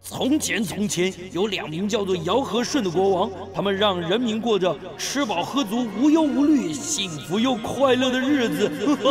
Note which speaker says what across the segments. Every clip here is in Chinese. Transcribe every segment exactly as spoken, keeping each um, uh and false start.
Speaker 1: 从前，从前有两名叫做尧和舜的国王，他们让人民过着吃饱喝足、无忧无虑、幸福又快乐的日子。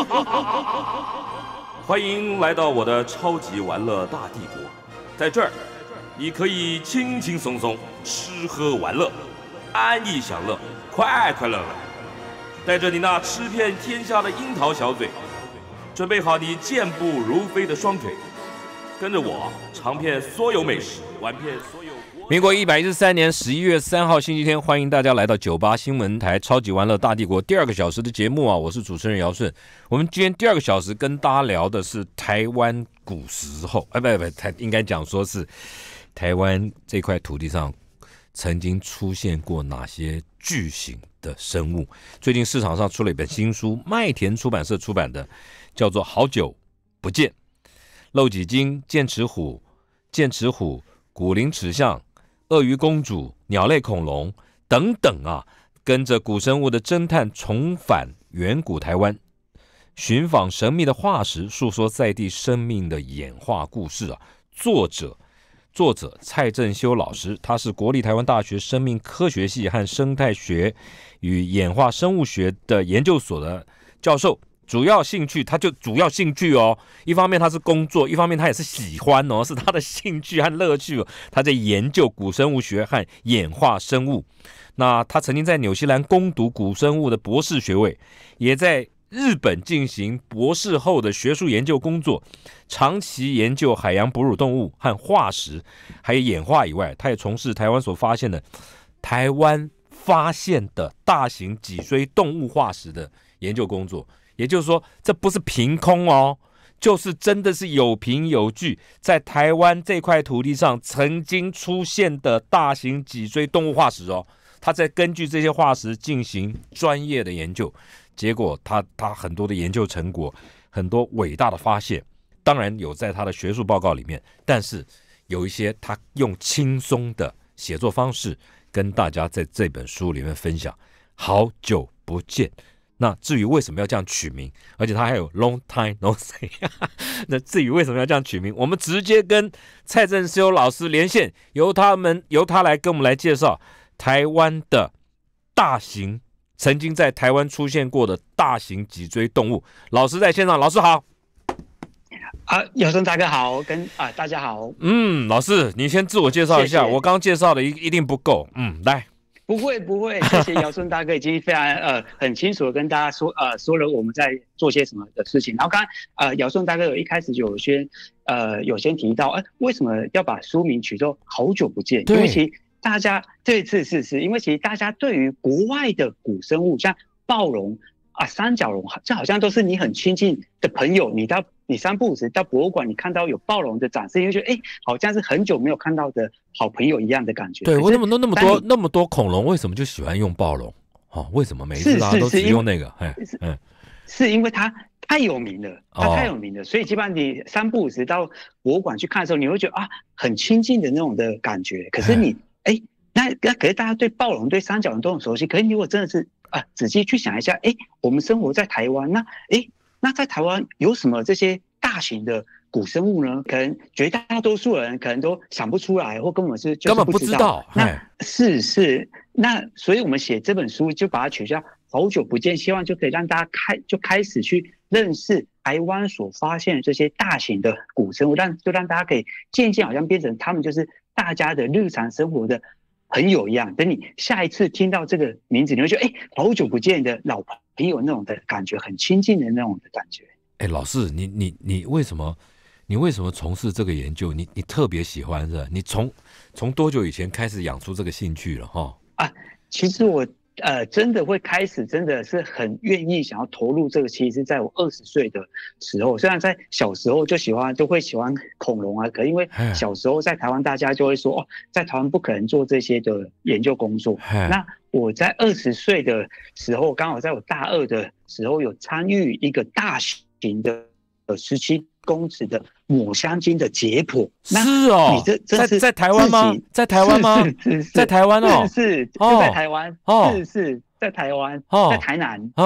Speaker 2: 欢迎来到我的超级玩乐大帝国，在这儿，你可以轻轻松松吃喝玩乐，安逸享乐，快快乐乐。带着你那吃遍天下的樱桃小嘴，准备好你健步如飞的双腿。跟着我尝遍所有美食，玩遍所有。
Speaker 3: 民国一百一十三年十一月三号星期天，欢迎大家来到九八新闻台超级玩乐大帝国第二个小时的节目啊！我是主持人姚顺。我们今天第二个小时跟大家聊的是台湾古时候，哎，不不，台应该讲说是台湾这块土地上曾经出现过哪些巨型的生物。最近市场上出了一本新书，麦田出版社出版的，叫做《好久不见》。漏脊鲸、剑齿虎、剑齿虎、古灵齿象、鳄鱼公主、鸟类恐龙等等啊，跟着古生物的侦探重返远古台湾，寻访神秘的化石，诉说在地生命的演化故事啊。作者作者蔡正修老师，他是国立台湾大学生命科学系和生态学与演化生物学的研究所的教授。主要兴趣，他就主要兴趣哦。一方面他是工作，一方面他也是喜欢哦，是他的兴趣和乐趣哦。他在研究古生物学和演化生物。那他曾经在纽西兰攻读古生物的博士学位，也在日本进行博士后的学术研究工作，长期研究海洋哺乳动物和化石，还有演化以外，他也从事台湾所发现的台湾发现的大型脊椎动物化石的研究工作。也就是说，这不是凭空哦，就是真的是有凭有据，在台湾这块土地上曾经出现的大型脊椎动物化石哦。他在根据这些化石进行专业的研究，结果他他很多的研究成果，很多伟大的发现，当然有在他的学术报告里面，但是有一些他用轻松的写作方式跟大家在这本书里面分享。好久不见。那至于为什么要这样取名，而且他还有 long time no see 那至于为什么要这样取名，我们直接跟蔡正修老师连线，由他们由他来跟我们来介绍台湾的大型曾经在台湾出现过的大型脊椎动物。老师在线上，老师好。
Speaker 4: 啊，姚生大哥好，跟啊大家好。
Speaker 3: 嗯，老师你先自我介绍一下，谢谢。我刚刚介绍的一一定不够，嗯，来。
Speaker 4: 不会不会，谢谢姚顺大哥已经非常呃很清楚的跟大家说呃说了我们在做些什么的事情。然后刚刚呃姚顺大哥有一开始就有先呃有先提到，哎、呃、为什么要把书名取作好久不见？因为其实大家这次是是因为其实大家对于国外的古生物，像暴龙啊、三角龙，这好像都是你很亲近的朋友，你到你三不五时到博物馆，你看到有暴龙的展示，你会觉得哎、欸，好像是很久没有看到的好朋友一样的感觉。
Speaker 3: 对，为什么那么多那么多恐龙，为什么就喜欢用暴龙？哦，为什么每次大家都只用那个？哎，
Speaker 4: 嗯，是因为它太有名了，它太有名了，哦、所以基本上你三不五时到博物馆去看的时候，你会觉得啊，很亲近的那种的感觉。可是你哎、欸，那那可是大家对暴龙、对三角龙都很熟悉，可是如果真的是啊，仔细去想一下，哎、欸，我们生活在台湾，那哎。欸那在台湾有什么这些大型的古生物呢？可能绝大多数人可能都想不出来，或根本是就是不知道。
Speaker 3: 根本不知道。
Speaker 4: 那是是，那所以我们写这本书就把它取叫“好久不见”，希望就可以让大家开就开始去认识台湾所发现的这些大型的古生物，让就让大家可以渐渐好像变成他们就是大家的日常生活的朋友一样。等你下一次听到这个名字，你会觉得哎、欸，好久不见的老朋友。很有那种的感觉，很亲近的那种的感觉。
Speaker 3: 哎、欸，老师，你你你为什么你为什么从事这个研究？你你特别喜欢是吧？你从从多久以前开始养出这个兴趣了哈？
Speaker 4: 啊，其实我呃真的会开始，真的是很愿意想要投入这个。其实是在我二十岁的时候，虽然在小时候就喜欢，就会喜欢恐龙啊，可因为小时候在台湾，大家就会说哦，在台湾不可能做这些的研究工作。那我在二十岁的时候，刚好在我大二的时候有参与一个大型的十七公尺的抹香鲸的解剖。
Speaker 3: 是哦，
Speaker 4: 你这这是
Speaker 3: 在在台湾吗？在台湾吗？
Speaker 4: 是是是，
Speaker 3: 在台湾哦，
Speaker 4: 是是就在台湾，
Speaker 3: 哦，
Speaker 4: 是是在台湾，
Speaker 3: 哦，
Speaker 4: 在台南。
Speaker 3: 啊，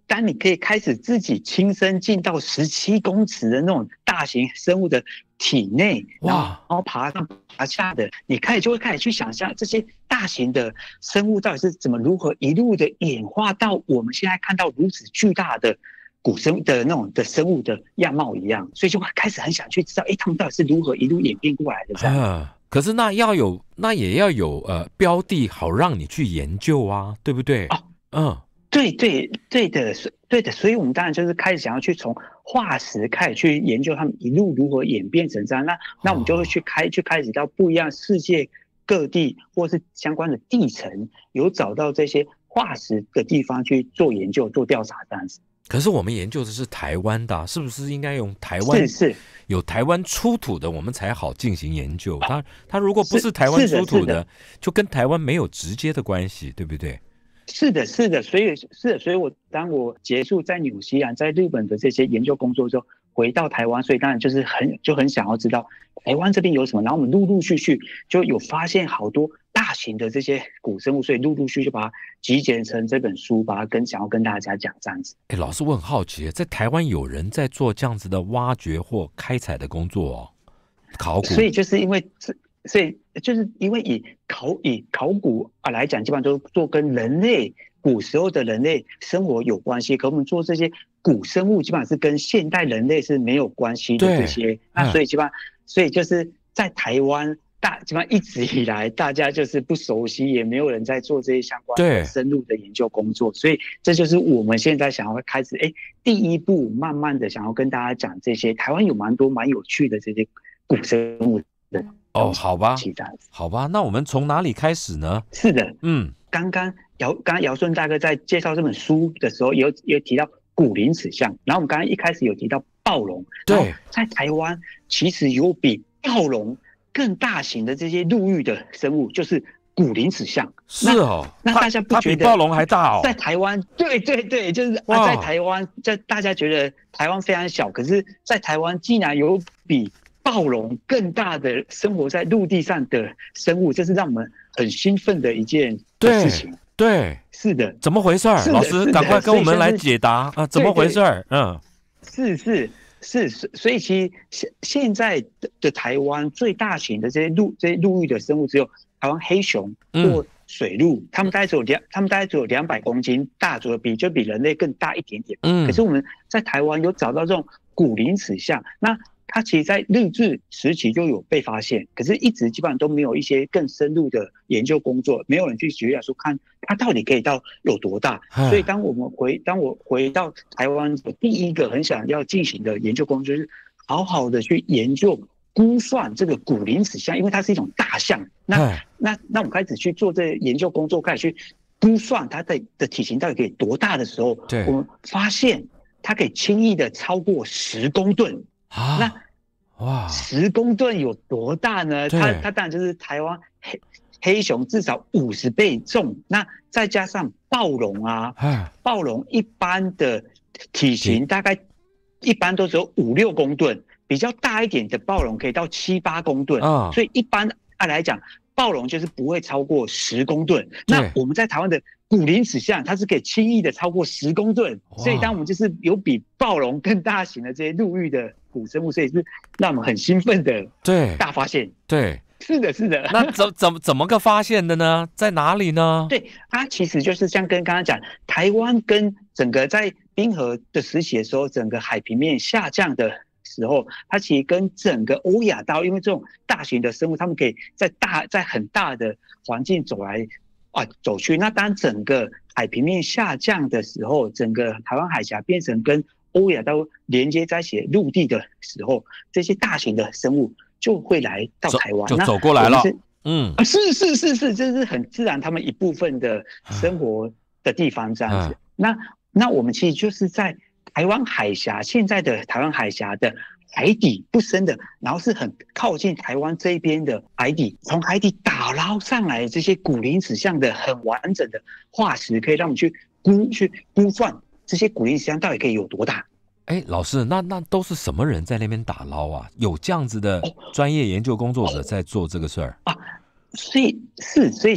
Speaker 4: 当你可以开始自己亲身进到十七公尺的那种大型生物的体内，然后然后爬上爬下的，你开始就会开始去想象这些大型的生物到底是怎么如何一路的演化到我们现在看到如此巨大的古生的那种的生物的样貌一样，所以就会开始很想去知道，哎，他们到底是如何一路演变过来的这样。
Speaker 3: 啊，可是那要有，那也要有呃标的，好让你去研究啊，对不对？
Speaker 4: 哦，
Speaker 3: 嗯，
Speaker 4: 对对对的，对的，所以我们当然就是开始想要去从化石开始去研究他们一路如何演变成这样。那那我们就会去开、哦、去开始到不一样世界各地或是相关的地层，有找到这些化石的地方去做研究、做调查这样子。
Speaker 3: 可是我们研究的是台湾的、啊，是不是应该用台湾？
Speaker 4: 是是，
Speaker 3: 有台湾出土的，我们才好进行研究。它它如果不是台湾出土 的, 的，就跟台湾没有直接的关系，对不对？
Speaker 4: 是的，是的，所以是的，所以我当我结束在纽西兰、在日本的这些研究工作之后，回到台湾，所以当然就是很就很想要知道台湾这边有什么。然后我们陆陆续续就有发现好多大型的这些古生物，所以陆陆续续就把它集结成这本书，把它跟想要跟大家讲这样子。
Speaker 3: 哎，老师，我很好奇，在台湾有人在做这样子的挖掘或开采的工作哦，考古。
Speaker 4: 所以就是因为所以就是因为以考以考古啊来讲，基本上都做跟人类古时候的人类生活有关系。可我们做这些古生物，基本上是跟现代人类是没有关系的这些。那所以基本上，所以就是在台湾大基本上一直以来，大家就是不熟悉，也没有人在做这些相关的深入的研究工作。所以这就是我们现在想要开始，哎，第一步慢慢的想要跟大家讲这些台湾有蛮多蛮有趣的这些古生物的。
Speaker 3: 哦，好吧，好吧，那我们从哪里开始呢？
Speaker 4: 是的，
Speaker 3: 嗯，
Speaker 4: 刚刚姚刚刚姚顺大哥在介绍这本书的时候，也有也有提到古灵齿象，然后我们刚刚一开始有提到暴龙，
Speaker 3: 对，
Speaker 4: 在台湾其实有比暴龙更大型的这些陆域的生物，就是古灵齿象。
Speaker 3: 是哦，
Speaker 4: 那大家不觉得
Speaker 3: 它比暴龙还大哦？
Speaker 4: 在台湾，对对对，就是啊，在台湾，在大家觉得台湾非常小，可是，在台湾竟然有比暴龙更大的生活在陆地上的生物，这是让我们很兴奋的一件事情。
Speaker 3: 对，
Speaker 4: 是的，
Speaker 3: 怎么回事？老师，赶快跟我们来解答啊！怎么回事？嗯，
Speaker 4: 是是是，所以其实现现在的台湾最大型的这些陆这些陆域的生物，只有台湾黑熊或水鹿，它们大概只有两，它们大概只有两百公斤大左右，比就比人类更大一点点。嗯，可是我们在台湾有找到这种古灵齿象，那它其实在日治时期就有被发现，可是一直基本上都没有一些更深入的研究工作，没有人去学说看它到底可以到有多大。所以当我们回当我回到台湾，第一个很想要进行的研究工作就是好好的去研究估算这个古灵齿象，因为它是一种大象。那那那我们开始去做这研究工作，开始去估算它的的体型到底可以多大的时候，我们发现它可以轻易的超过十公吨。啊，那哇，十公吨有多大呢？它它当然就是台湾黑黑熊至少五十倍重，那再加上暴龙啊，暴龙一般的体型大概一般都只有五六公吨，比较大一点的暴龙可以到七八公吨，啊，所以一般按来讲，暴龙就是不会超过十公吨。那我们在台湾的古灵齿象，它是可以轻易的超过十公吨，所以当我们就是有比暴龙更大型的这些陆域的古生物，所以是让我们很兴奋的大发现。
Speaker 3: 对，
Speaker 4: 是的，是的。
Speaker 3: 那怎怎怎么个发现的呢？在哪里呢？
Speaker 4: 对，它其实就是像跟刚刚讲，台湾跟整个在冰河的时期的时候，整个海平面下降的时候，它其实跟整个欧亚大陆，因为这种大型的生物，它们可以在大在很大的环境走来啊走去。那当整个海平面下降的时候，整个台湾海峡变成跟欧亚大陆连接在一起的陆地的时候，这些大型的生物就会来到台湾，
Speaker 3: 就走过来了。嗯，
Speaker 4: 啊，是是是是，这是很自然，他们一部分的生活的地方这样子。嗯、那那我们其实就是在台湾海峡，现在的台湾海峡的海底不深的，然后是很靠近台湾这边的海底，从海底打捞上来这些古灵齿象的很完整的化石，可以让我们去估去估算这些古灵齿象到底可以有多大。
Speaker 3: 哎，老师，那那都是什么人在那边打捞啊？有这样子的专业研究工作者在做这个事儿、
Speaker 4: 哦、啊？所以是，所以其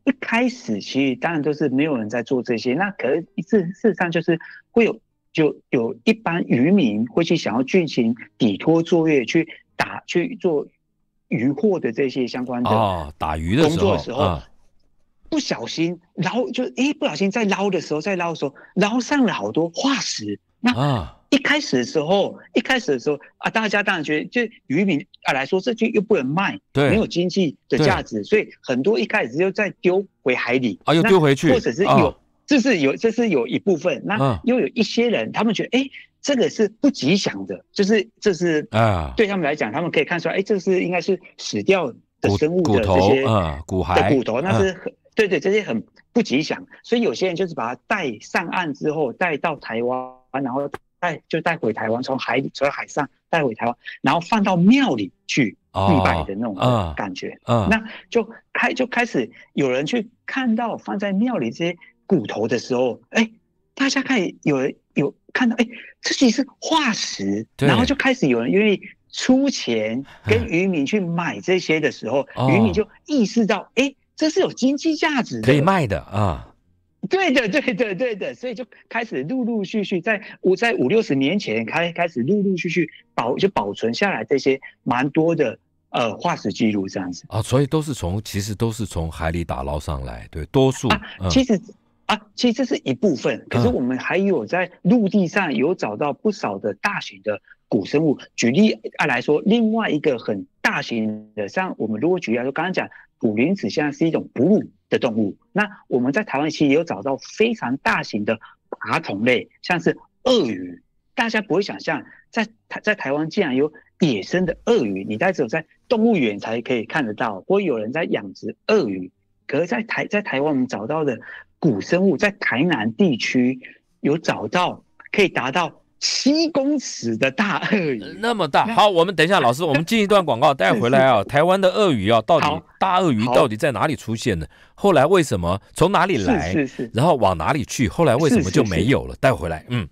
Speaker 4: 一开始其实当然都是没有人在做这些，那可是事事实上就是会有就有一般渔民会去想要进行底拖作业，去打去做渔获的这些相关的
Speaker 3: 哦，打鱼的时候
Speaker 4: 工作的时候，
Speaker 3: 啊、
Speaker 4: 不小心捞就诶不小心在捞的时候，在捞的时候捞上了好多化石。那
Speaker 3: 啊，
Speaker 4: 一开始的时候，一开始的时候啊，大家当然觉得，就渔民啊来说，这就又不能卖，
Speaker 3: 对，
Speaker 4: 没有经济的价值，所以很多一开始就再丢回海里
Speaker 3: 啊，又丢回去，
Speaker 4: 或者是有，啊、这是有，这是有一部分。那又有一些人，他们觉得，哎，这个是不吉祥的，就是这是啊，对他们来讲，他们可以看出来，哎，这是应该是死掉的生物的这些
Speaker 3: 啊骨骸
Speaker 4: 的骨头，那是很、嗯、对对，这些很不吉祥，所以有些人就是把它带上岸之后，带到台湾，然后。带就带回台湾，从海里从海上带回台湾，然后放到庙里去祭拜的那种感觉。哦哦、那就开就开始有人去看到放在庙里这些骨头的时候，哎，大家开始有人有看到，哎，这其实是化石，然后就开始有人愿意出钱跟渔民去买这些的时候，渔民就意识到，哎，这是有经济价值的，
Speaker 3: 可以卖的啊。
Speaker 4: 对的，对的，对的，所以就开始陆陆续续在五在五六十年前开开始陆陆续续保就保存下来这些蛮多的呃化石记录这样子
Speaker 3: 啊，所以都是从其实都是从海里打捞上来，对，多数
Speaker 4: 啊，嗯、其实啊，其实这是一部分，可是我们还有在陆地上有找到不少的大型的古生物。举例来说，另外一个很大型的，像我们如果举例来说，刚刚讲捕鳞齿现在是一种哺乳的动物，那我们在台湾其实也有找到非常大型的爬虫类，像是鳄鱼。大家不会想象在在台湾竟然有野生的鳄鱼，你大概只有在动物园才可以看得到，或有人在养殖鳄鱼。可是在台在台湾我们找到的古生物，在台南地区有找到可以达到七公尺的大鳄鱼，
Speaker 3: 那么大。好，我们等一下，老师，我们进一段广告，待会回来啊。台湾的鳄鱼啊，到底大鳄鱼到底在哪里出现呢？后来为什么从哪里来？
Speaker 4: 是是是，
Speaker 3: 然后往哪里去？后来为什么就没有了？待会回来，嗯。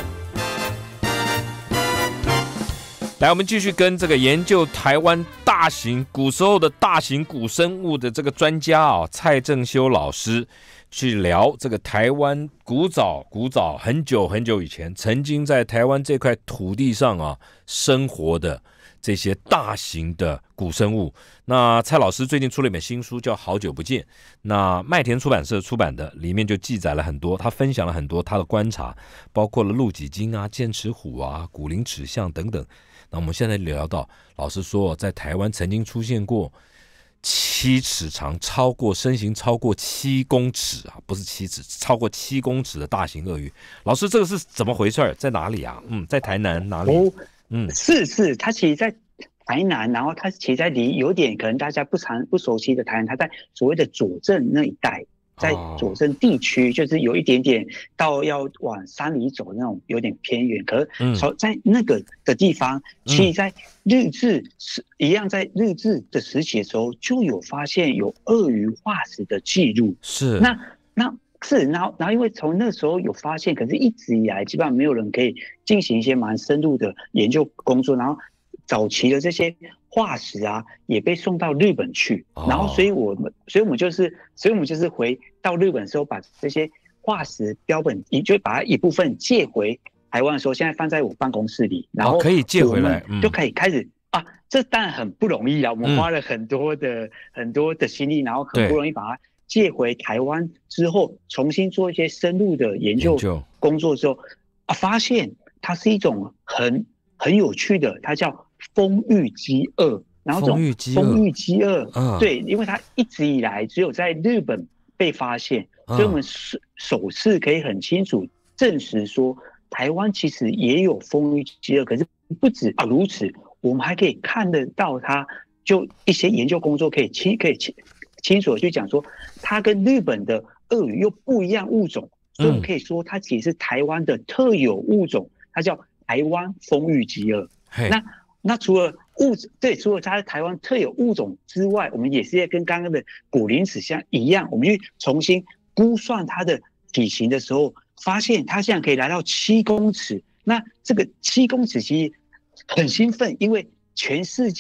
Speaker 3: 来，我们继续跟这个研究台湾大型古时候的大型古生物的这个专家啊，蔡正修老师去聊这个台湾古早古早很久很久以前曾经在台湾这块土地上啊生活的这些大型的古生物。那蔡老师最近出了一本新书叫《好久不见》，那麦田出版社出版的，里面就记载了很多，他分享了很多他的观察，包括了鹿脊鲸啊、剑齿虎啊、古灵齿象等等。那我们现在聊到，老师说在台湾曾经出现过七尺长，超过身形超过七公尺啊，不是七尺，超过七公尺的大型鳄鱼。老师，这个是怎么回事？在哪里啊？嗯，在台南哪里？
Speaker 4: 哦，嗯，是是，它其实在台南，然后它其实在离有点可能大家不常不熟悉的台南，它在所谓的左镇那一带。在左镇地区，就是有一点点到要往山里走那种有点偏远，可是在那个的地方，其实在日治时一样，在日治的时期的时候，就有发现有鳄鱼化石的记录。
Speaker 3: 是，
Speaker 4: 那那是，然后然后因为从那时候有发现，可是一直以来基本上没有人可以进行一些蛮深入的研究工作，然后早期的这些化石啊，也被送到日本去，然后所以我们，所以我们就是，所以我们就是回到日本的时候，把这些化石标本，也就把它一部分借回台湾的时候，现在放在我办公室里，然后
Speaker 3: 可以借回来，
Speaker 4: 就可以开始、嗯、啊，这当然很不容易啦，我们花了很多的、嗯、很多的心力，然后很不容易把它借回台湾之后，重新做一些深入的研究工作之后，啊，发现它是一种很很有趣的，它叫丰裕鸡鳄，然后这种丰裕鸡鳄，嗯，对，因为它一直以来只有在日本被发现，嗯、所以我们首次可以很清楚证实说，台湾其实也有丰裕鸡鳄，可是不止啊如此，我们还可以看得到它，就一些研究工作可以清可以清清楚的去讲说，它跟日本的鳄鱼又不一样物种，所以我们可以说它其实是台湾的特有物种，它叫台湾丰裕鸡鳄。那那除了物对，除了它是台湾特有物种之外，我们也是要跟刚刚的古灵齿象一样，我们去重新估算它的体型的时候，发现它现在可以来到七公尺。那这个七公尺其实很兴奋，因为全世界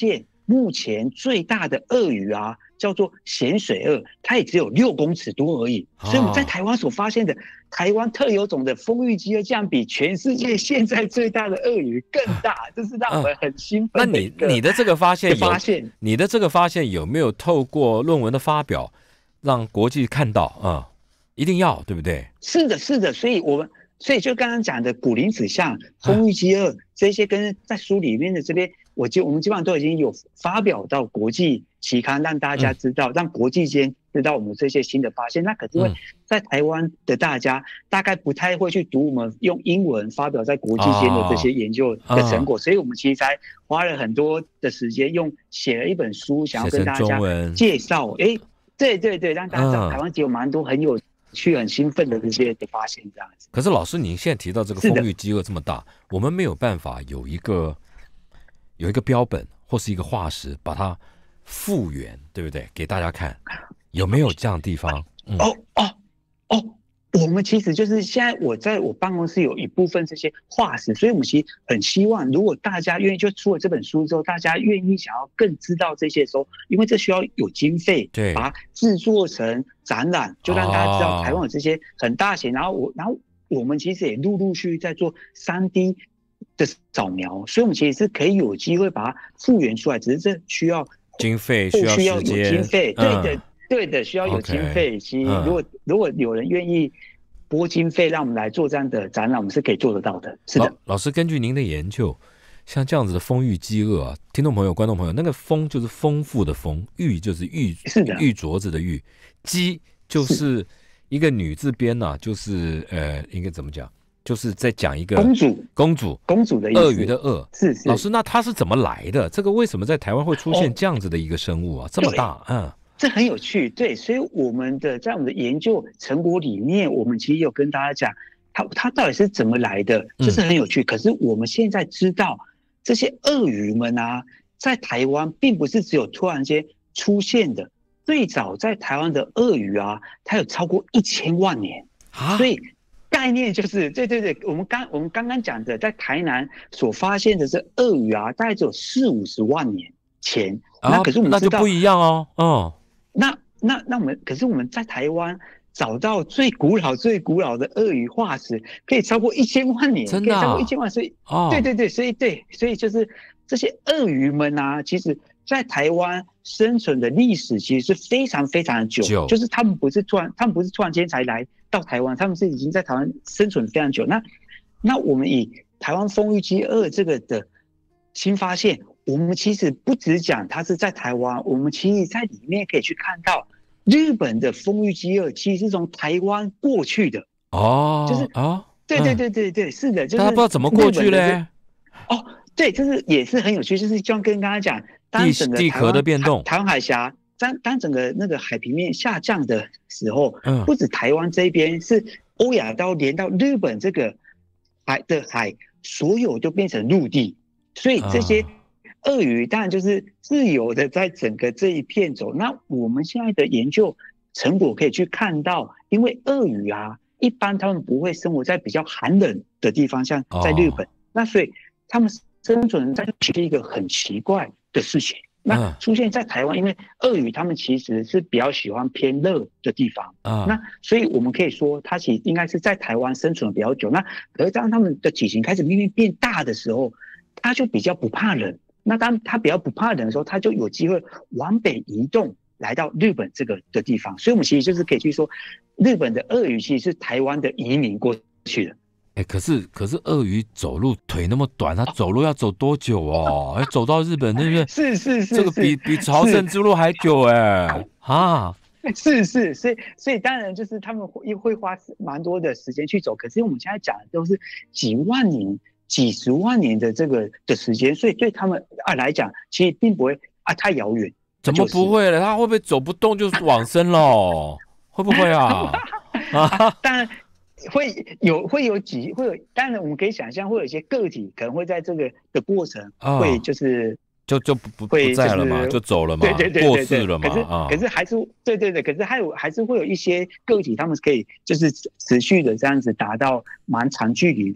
Speaker 4: 目前最大的鳄鱼啊，叫做咸水鳄，它也只有六公尺多而已。所以我们在台湾所发现的台湾特有种的丰裕鸡鳄，这样比全世界现在最大的鳄鱼更大，这是让我们很兴奋的一个、
Speaker 3: 嗯、那你你的这个发现有
Speaker 4: 发现，
Speaker 3: 你的这个发现有没有透过论文的发表让国际看到啊、嗯？一定要对不对？
Speaker 4: 是的，是的，所以我们。所以就刚刚讲的古灵子象、丰裕鸡鳄这些，跟在书里面的这边，我就我们基本上都已经有发表到国际期刊，让大家知道，嗯、让国际间知道我们这些新的发现。那可是因为在台湾的大家大概不太会去读我们用英文发表在国际间的这些研究的成果，哦、所以我们其实才花了很多的时间，用写了一本书，想要跟大家介绍。哎，对对对，让大家知道台湾其实有蛮多很有。去很兴奋的这些的发现，这样子。
Speaker 3: 可是老师，您现在提到这个丰裕鸡鳄这么大，我们没有办法有一个有一个标本或是一个化石，把它复原，对不对？给大家看，有没有这样的地方？
Speaker 4: 嗯、哦哦哦，我们其实就是现在我在我办公室有一部分这些化石，所以我们其实很希望，如果大家愿意，就出了这本书之后，大家愿意想要更知道这些的时候，因为这需要有经费，
Speaker 3: 对，
Speaker 4: 把它制作成展览，就让大家知道台湾有这些很大型。哦、然后我，然后我们其实也陆陆续续在做 三 D 的扫描，所以我们其实是可以有机会把它复原出来，只是这需要
Speaker 3: 经费，需要
Speaker 4: 需要有经费，对的。
Speaker 3: 嗯
Speaker 4: 对的，需要有经费。其实，如果、嗯、如果有人愿意拨经费让我们来做这样的展览，我们是可以做得到的。是的，
Speaker 3: 老, 老师，根据您的研究，像这样子的丰裕鸡鳄啊，听众朋友、观众朋友，那个丰就是丰富的丰，裕就是玉，
Speaker 4: 是的，
Speaker 3: 玉镯子的玉，鸡就是一个女字边呐、啊，就是呃，应该怎么讲？就是在讲一个
Speaker 4: 公主，
Speaker 3: 公主，
Speaker 4: 公主的意思，
Speaker 3: 鳄鱼的鳄。
Speaker 4: 是是。
Speaker 3: 老师，那它是怎么来的？这个为什么在台湾会出现这样子的一个生物啊？哦、这么大，嗯。
Speaker 4: 这很有趣，对，所以我们的在我们的研究成果里面，我们其实有跟大家讲，它它到底是怎么来的，这是很有趣。嗯、可是我们现在知道，这些鳄鱼们啊，在台湾并不是只有突然间出现的，最早在台湾的鳄鱼啊，它有超过一千万年，
Speaker 3: 啊、
Speaker 4: 所以概念就是，对对对，我们刚我们刚刚讲的，在台南所发现的这鳄鱼啊，大概只有四五十万年前，
Speaker 3: 啊、
Speaker 4: 那可是我们知道
Speaker 3: 那就不一样哦，哦。
Speaker 4: 那那那我们可是我们在台湾找到最古老最古老的鳄鱼化石，可以超过一千万年，
Speaker 3: 真的、啊、
Speaker 4: 可以超过一千万，所以、哦、对对对，所以对，所以就是这些鳄鱼们啊，其实在台湾生存的历史其实是非常非常的久，
Speaker 3: 久
Speaker 4: 就是他们不是突然，他们不是突然间才来到台湾，他们是已经在台湾生存非常久。那那我们以台湾丰裕鸡鳄这个的新发现。我们其实不只讲它是在台湾，我们其实在里面可以去看到日本的丰裕鸡鳄其实是从台湾过去的
Speaker 3: 哦，
Speaker 4: 就是
Speaker 3: 哦，
Speaker 4: 对对对对对，嗯、是的，就是
Speaker 3: 他不知道怎么过去嘞。
Speaker 4: 哦，对，就是也是很有趣，就是就像跟刚刚讲，当整个
Speaker 3: 地壳的变动，
Speaker 4: 台湾海峡当当整个那个海平面下降的时候，
Speaker 3: 嗯，
Speaker 4: 不止台湾这边，是欧亚到连到日本这个海的海，所有都变成陆地，所以这些。嗯鳄鱼当然就是自由的在整个这一片走。那我们现在的研究成果可以去看到，因为鳄鱼啊，一般他们不会生活在比较寒冷的地方，像在日本，哦、那所以他们生存在是一个很奇怪的事情。那出现在台湾，因为鳄鱼他们其实是比较喜欢偏热的地方，
Speaker 3: 嗯、
Speaker 4: 那所以我们可以说，它其实应该是在台湾生存的比较久。那可是当他们的体型开始慢慢变大的时候，它就比较不怕冷。那当他比较不怕冷的时候，他就有机会往北移动，来到日本这个的地方。所以，我们其实就是可以去说，日本的鳄鱼其实是台湾的移民过去的。
Speaker 3: 哎、欸，可是可是鳄鱼走路腿那么短，它走路要走多久哦？要走到日本，对不对？
Speaker 4: 是是是，
Speaker 3: 这个比比朝圣之路还久哎、欸、啊！
Speaker 4: 是是，所以所以当然就是他们会会花蛮多的时间去走，可是我们现在讲的都是几万年。几十万年的这个的时间，所以对他们啊来讲，其实并不会啊太遥远。
Speaker 3: 怎么不会了？他会不会走不动就往生了？会不会啊？
Speaker 4: 啊，当然会有会有几会有，当然我们可以想象会有一些个体可能会在这个的过程会就是。啊
Speaker 3: 就就不不在了嘛，就走了嘛，
Speaker 4: 对对对
Speaker 3: 过世了嘛。
Speaker 4: 可是、啊、可是还是对对对，可是还有还是会有一些个体，他们可以就是持续的这样子达到蛮长距离的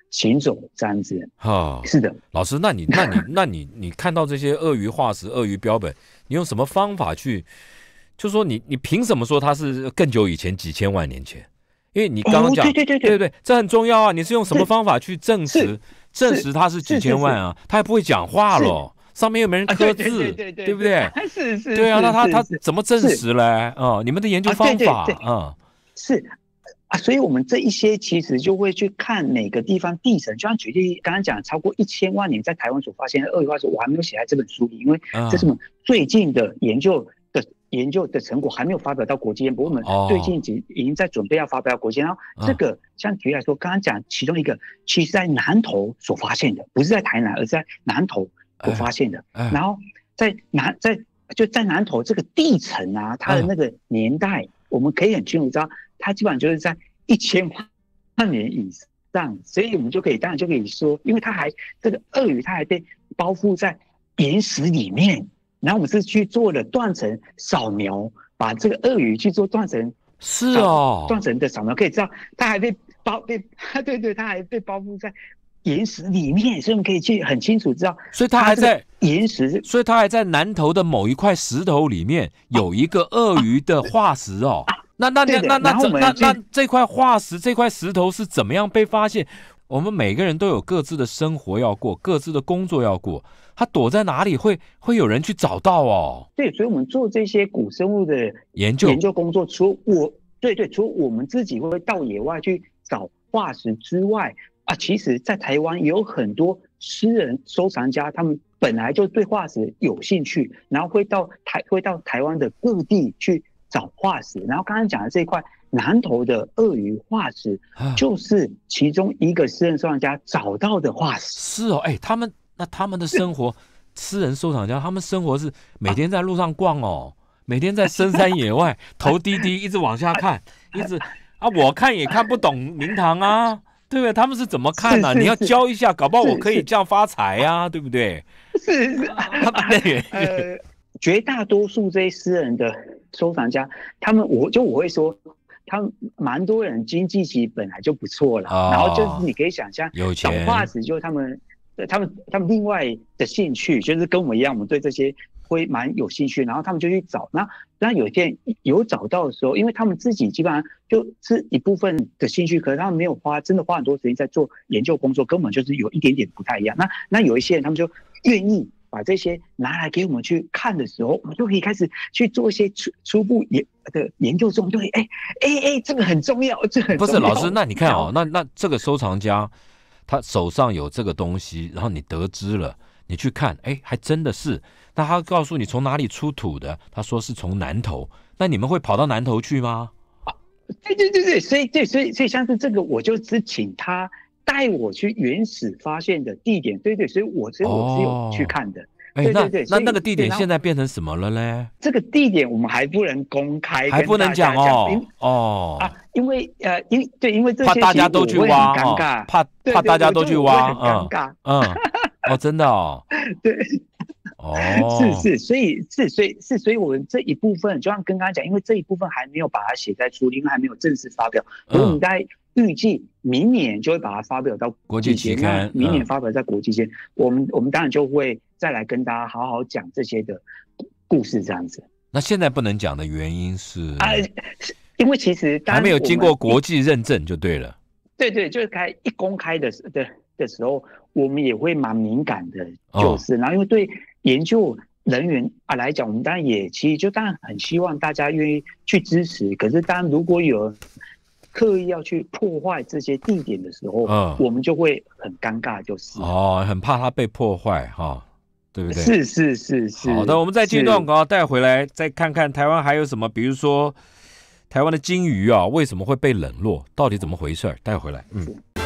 Speaker 4: 行走这样子。
Speaker 3: 哦，
Speaker 4: 是的，
Speaker 3: 老师，那你那你那你你看到这些鳄鱼化石、鳄鱼标本，你用什么方法去？就说你你凭什么说它是更久以前几千万年前？因为你刚刚讲、
Speaker 4: 哦、对对对
Speaker 3: 对对对，这很重要啊！你是用什么方法去证实证实它是几千万啊？他也不会讲话了，上面又没人刻字，啊、对, 对, 对, 对, 对不对？
Speaker 4: 是是，
Speaker 3: 对啊，那他他怎么证实嘞？啊、哦，你们的研究方法啊，
Speaker 4: 对对对
Speaker 3: 嗯、
Speaker 4: 是啊，所以我们这一些其实就会去看每个地方地层，就像举例刚刚讲超过一千万年在台湾所发现的鳄鱼化石，我还没有写在这本书里，因为这是我们最近的研究。研究的成果还没有发表到国际间，不过我们最近已经在准备要发表到国际间。然后这个像举例来说，刚刚讲其中一个，其实在南投所发现的，不是在台南，而是在南投所发现的。然后在南在就在南投这个地层啊，它的那个年代，我们可以很清楚知道，它基本上就是在一千万年以上，所以我们就可以当然就可以说，因为它还这个鳄鱼它还被包覆在岩石里面。然后我们是去做了断层扫描，把这个鳄鱼去做断层，
Speaker 3: 是哦，
Speaker 4: 断层的扫描可以知道，它还被包被，对对，它还被包覆在岩石里面，所以我们可以去很清楚知道，
Speaker 3: 所以它还在
Speaker 4: 岩石，
Speaker 3: 所以它还在南投的某一块石头里面有一个鳄鱼的化石哦。啊、那那那那那那那这块化石这块石头是怎么样被发现？我们每个人都有各自的生活要过，各自的工作要过。它躲在哪里会会有人去找到哦？
Speaker 4: 对，所以我们做这些古生物的
Speaker 3: 研究
Speaker 4: 研究工作，除了我对对，除了我们自己会到野外去找化石之外啊，其实在台湾也有很多私人收藏家，他们本来就对化石有兴趣，然后会到台会到台湾的各地去找化石。然后刚刚讲的这一块南投的鳄鱼化石，就是其中一个私人收藏家找到的化石。
Speaker 3: 是哦，哎，他们。那他们的生活，私人收藏家，他们生活是每天在路上逛哦，每天在深山野外，头低低一直往下看，一直啊，我看也看不懂名堂啊，对不对？他们是怎么看呢、啊？你要教一下，搞不好我可以这样发财啊，对不对？
Speaker 4: 是是，呃，绝大多数这些私人的收藏家，他们我就我会说。他们蛮多人经济其实本来就不错了，哦、然后就是你可以想象，
Speaker 3: 有钱
Speaker 4: 找化石就是他们。他们他们另外的兴趣就是跟我们一样，我们对这些会蛮有兴趣，然后他们就去找。那那有些有找到的时候，因为他们自己基本上就是一部分的兴趣，可是他们没有花真的花很多时间在做研究工作，根本就是有一点点不太一样。那那有一些人他们就愿意把这些拿来给我们去看的时候，我们就可以开始去做一些初初步研的研究之后，我们就可以哎哎哎，这个很重要，这个很重要。
Speaker 3: 不是老师，那你看哦，那那这个收藏家。他手上有这个东西，然后你得知了，你去看，哎，还真的是。那他告诉你从哪里出土的，他说是从南投。那你们会跑到南投去吗？
Speaker 4: 啊，对对对对，所以对，所以所以像是这个，我就只请他带我去原始发现的地点。对对，所以我所以我是有去看的。
Speaker 3: 哎、
Speaker 4: 对对对，
Speaker 3: 那那那个地点现在变成什么了嘞？
Speaker 4: 这个地点我们还不能公开，
Speaker 3: 还不能讲哦。哦
Speaker 4: 啊，因为呃，因对，因为这些
Speaker 3: 怕大家都去挖，
Speaker 4: 尴尬，
Speaker 3: 哦、怕怕大家都去挖，
Speaker 4: 尴尬。
Speaker 3: 嗯嗯，哦，真的哦。
Speaker 4: 对。
Speaker 3: 哦，
Speaker 4: 是是，所以是所以是所以我们这一部分，就像跟刚刚讲，因为这一部分还没有把它写在书里，因为还没有正式发表，所以我们大概预计明年就会把它发表到
Speaker 3: 国际期刊，
Speaker 4: 明年发表在国际间，嗯、我们我们当然就会再来跟大家好好讲这些的故事，这样子。
Speaker 3: 那现在不能讲的原因是
Speaker 4: 啊，因为其实
Speaker 3: 还没有经过国际认证就对了。
Speaker 4: 对对，就是开一公开的的的时候，我们也会蛮敏感的，就是，哦、然后因为对研究人员啊来讲，我们当然也其实就当然很希望大家愿意去支持，可是当然如果有刻意要去破坏这些地点的时候，嗯、我们就会很尴尬，就是
Speaker 3: 哦，很怕它被破坏哈。哦，对不对？
Speaker 4: 是是是是。
Speaker 3: 好的，我们再进段广告带回来，再看看台湾还有什么，比如说台湾的鲸鱼啊，为什么会被冷落？到底怎么回事？带回来，嗯。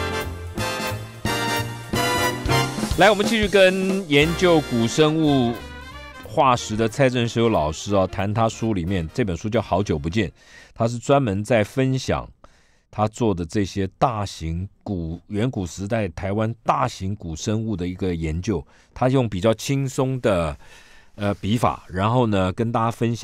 Speaker 3: 来，我们继续跟研究古生物化石的蔡正修老师啊，谈他书里面这本书叫《好久不见》，他是专门在分享他做的这些大型古远古时代台湾大型古生物的一个研究，他用比较轻松的呃笔法，然后呢跟大家分享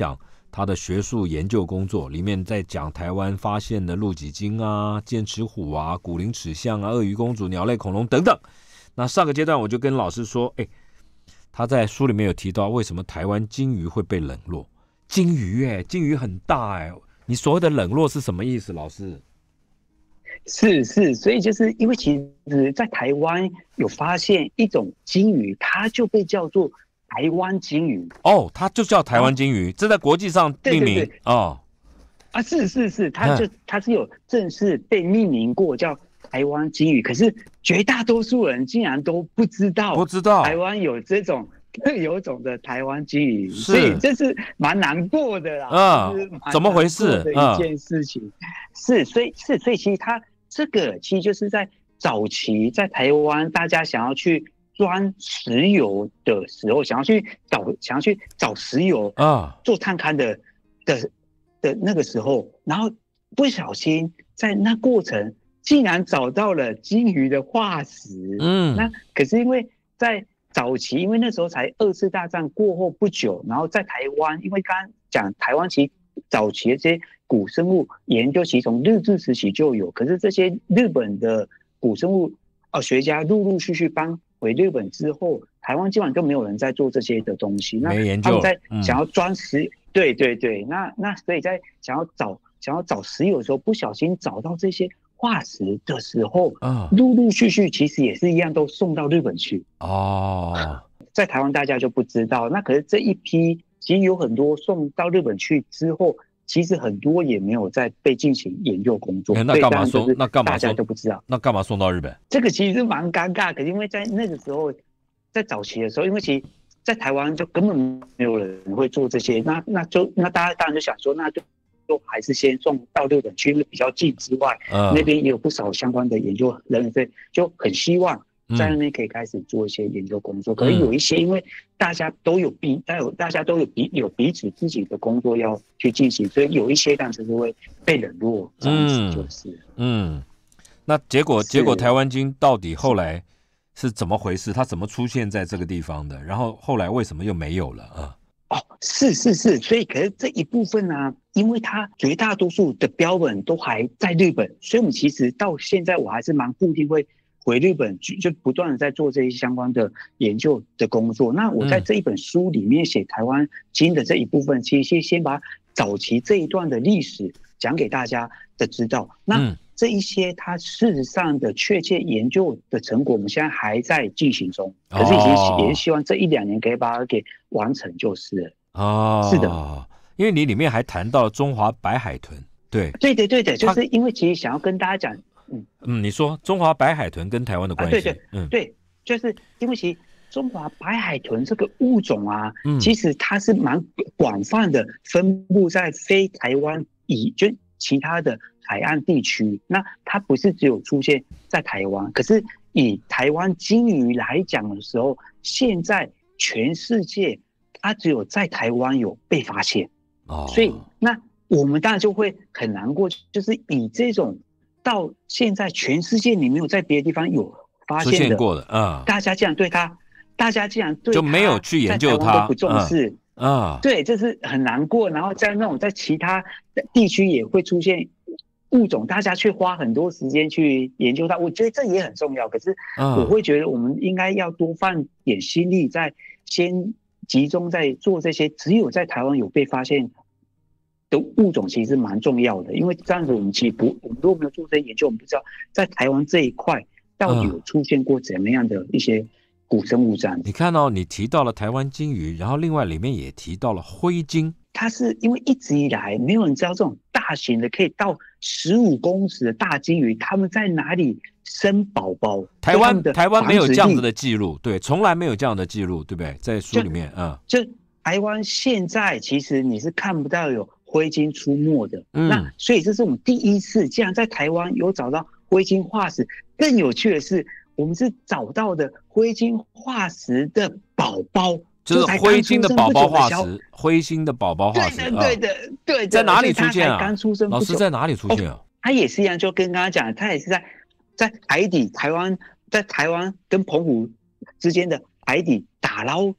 Speaker 3: 他的学术研究工作，里面在讲台湾发现的鹿脊鲸啊、剑齿虎啊、古灵齿象啊、鳄鱼公主、鸟类恐龙等等。那上个阶段我就跟老师说，哎，他在书里面有提到为什么台湾鲸鱼会被冷落。鲸鱼哎，鲸鱼很大哎，你所谓的冷落是什么意思，老师？
Speaker 4: 是是，所以就是因为其实在台湾有发现一种鲸鱼，它就被叫做台湾鲸鱼。
Speaker 3: 哦，它就叫台湾鲸鱼，这在国际上命名。对对对哦。
Speaker 4: 啊，是是是，它就它是有正式被命名过，叫台湾鲸鱼。可是绝大多数人竟然都不知道，
Speaker 3: 不知道
Speaker 4: 台湾有这种特有种的台湾鲸鱼，所以这是蛮难过的啦。
Speaker 3: 啊、嗯，怎么回事？
Speaker 4: 的一件事情、嗯、是，所以是，所以其实它这个其实就是在早期在台湾，大家想要去钻石油的时候，想要去找想要去找石油啊，做探勘的的的那个时候，然后不小心在那过程竟然找到了鲸鱼的化石。嗯，那可是因为在早期，因为那时候才二次大战过后不久，然后在台湾，因为刚刚讲台湾其实早期的这些古生物研究，其实从日治时期就有，可是这些日本的古生物呃学家陆陆续续搬回日本之后，台湾基本上就没有人在做这些的东西。那他们在想要钻石，嗯、对对对，那那所以在想要找想要找石油的时候，不小心找到这些化石的时候，啊、陆陆续续其实也是一样都送到日本去。哦，在台湾大家就不知道，那可是这一批其实有很多送到日本去之后，其实很多也没有在被进行研究工作。
Speaker 3: 欸、那干嘛送？那干嘛
Speaker 4: 大家都不知道？
Speaker 3: 那干嘛送到日本？
Speaker 4: 这个其实是蛮尴尬，可是因为在那个时候，在早期的时候，因为其实在台湾就根本没有人会做这些，那那就那大家当然就想说，那就就还是先送到日本去，因为比较近之外，嗯、那边也有不少相关的研究人员，所以就很希望在那边可以开始做一些研究工作。嗯、可是有一些，因为大家都有彼，有大家都有彼有彼此自己的工作要去进行，所以有一些当时是会被冷落，这样子就是。嗯，
Speaker 3: 嗯那结果结果台湾鲸到底后来是怎么回事？它怎么出现在这个地方的？然后后来为什么又没有了啊？
Speaker 4: 哦，是是是，所以可是这一部分呢、啊，因为它绝大多数的标本都还在日本，所以我们其实到现在我还是蛮固定会回日本去，就不断的在做这些相关的研究的工作。那我在这一本书里面写台湾鲸的这一部分，其实先把早期这一段的历史讲给大家的知道。那这一些它事实上的确切研究的成果，我们现在还在进行中，可是已经也是希望这一两年可以把它给完成就是了。哦，是的，
Speaker 3: 因为你里面还谈到中华白海豚，对，
Speaker 4: 对对对对，就是因为其实想要跟大家讲，
Speaker 3: 嗯嗯，你说中华白海豚跟台湾的关系？啊、
Speaker 4: 对对，嗯，对，就是因为其实中华白海豚这个物种啊，嗯、其实它是蛮广泛的分布在非台湾以就其他的海岸地区，那它不是只有出现在台湾，可是以台湾鲸鱼来讲的时候，现在全世界它只有在台湾有被发现，哦，所以那我们当然就会很难过，就是以这种到现在全世界你没有在别的地方有发现的，
Speaker 3: 出现过的啊、嗯，
Speaker 4: 大家竟然对它，大家竟然对它
Speaker 3: 就没有去研究它，
Speaker 4: 都不重视。嗯啊，对，这是很难过。然后在那种在其他地区也会出现物种，大家却花很多时间去研究它，我觉得这也很重要。可是我会觉得我们应该要多放点心力，在先集中在做这些只有在台湾有被发现的物种，其实蛮重要的。因为这样子我们其实不，我们如果没有做这些研究，我们不知道在台湾这一块到底有出现过怎么样的一些古生物这样子。
Speaker 3: 你看到、哦、你提到了台湾鲸鱼，然后另外里面也提到了灰鲸。
Speaker 4: 它是因为一直以来没有人知道这种大型的可以到十五公尺的大鲸鱼，它们在哪里生宝宝？
Speaker 3: 台湾台湾没有这样子的记录，对，从来没有这样的记录，对不对？在书里面，嗯，
Speaker 4: 就台湾现在其实你是看不到有灰鲸出没的，嗯，那所以这是我们第一次，既然在台湾有找到灰鲸化石，更有趣的是，我们是找到的灰鲸化石的宝宝。
Speaker 3: 就是灰鲸的宝宝化石，灰鲸的宝宝化石，
Speaker 4: 对的，对的，对的，
Speaker 3: 在哪里出现啊？
Speaker 4: 刚出生不久，
Speaker 3: 老师在哪里出现啊？
Speaker 4: 它也是一样，就跟刚刚讲的，它也是在在海底，台湾在台湾跟澎湖之间的海底打捞，